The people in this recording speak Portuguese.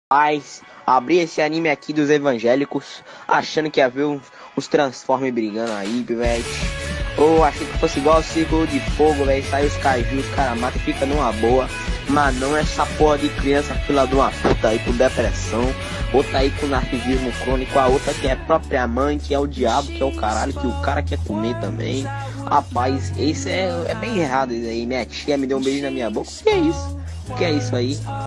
Mas abri esse anime aqui dos evangélicos, achando que ia ver uns Transformers brigando aí, velho. Ou achei que fosse igual o Círculo de Fogo, velho. Sai os kaiju, os caras matam e fica numa boa. Mas não, essa porra de criança fila de uma puta aí com depressão. Outra aí com narcisismo crônico. A outra que é a própria mãe, que é o diabo, que é o caralho, que o cara quer comer também. Rapaz, esse é bem errado isso aí. Minha tia me deu um beijo na minha boca. O que é isso? O que é isso aí?